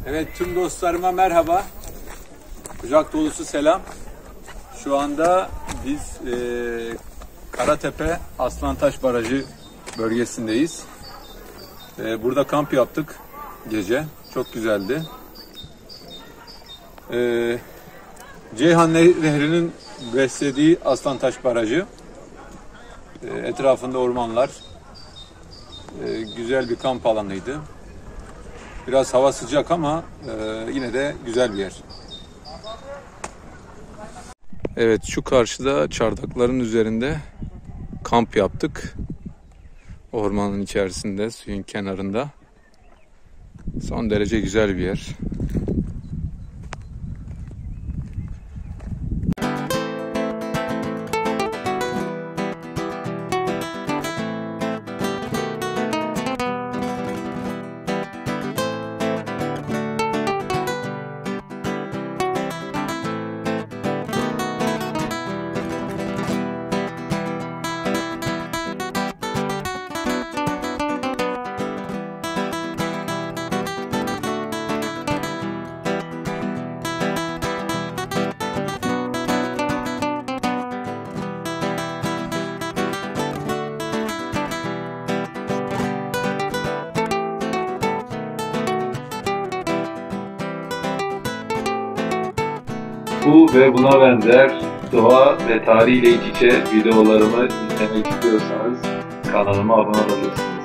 Evet, tüm dostlarıma merhaba. Kucak dolusu selam. Şu anda biz Karatepe Aslantaş Barajı bölgesindeyiz. Burada kamp yaptık gece. Çok güzeldi. Ceyhan Nehri'nin beslediği Aslantaş Barajı. Etrafında ormanlar. Güzel bir kamp alanıydı. Biraz hava sıcak ama yine de güzel bir yer. Evet, şu karşıda çardakların üzerinde kamp yaptık. Ormanın içerisinde, suyun kenarında. Son derece güzel bir yer. Bu ve buna benzer doğa ve tarih ile iç içe videolarımı izlemek istiyorsanız kanalıma abone olabilirsiniz.